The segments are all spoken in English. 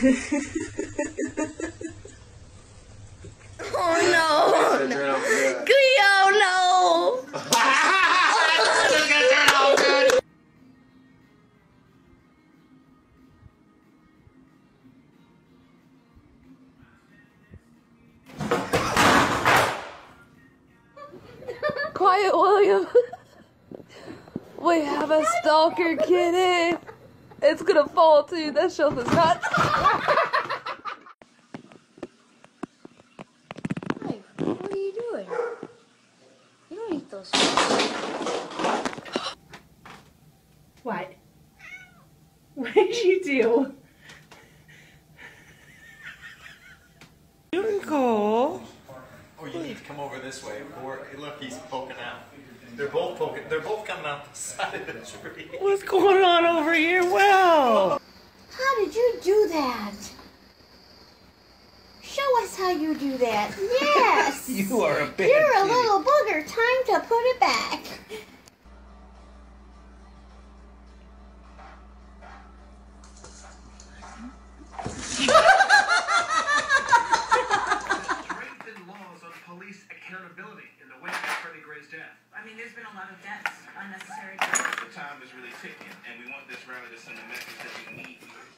Oh no! Cleo, no! This is gonna turn out good. Quiet, William. We have a stalker kitty. It's gonna fall too. That shelf is not. Hi, what are you doing? You don't eat those. What? What did you do? Nicole. Oh, you need to come over this way. Or look, he's poking out. They're both poking. They're both coming out the side of the tree. What's going on over here? Well. How did you do that? Show us how you do that. Yes. You are a big You're a kitty. little booger. Time to put it back. Strengthen laws on police accountability in the wake of Freddie Gray's death. I mean, there's been a lot of deaths, unnecessary deaths. The time is really ticking, and we want this rally to send a message that we need.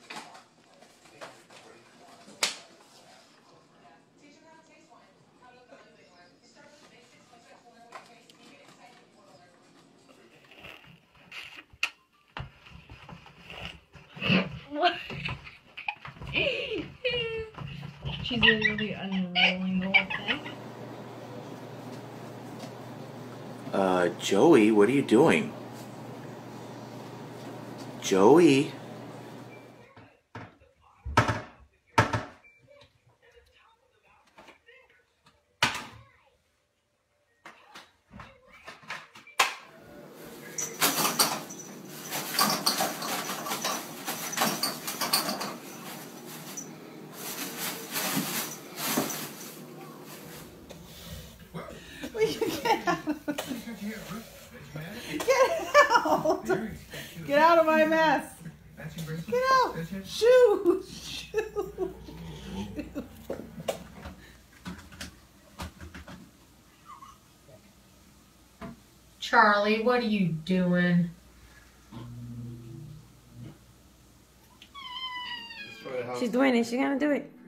She's literally unrolling the whole thing. Joey, what are you doing? Joey? Get out of my mess. Get out. Shoo. Shoo. Charlie, what are you doing? She's doing it. She's gonna do it.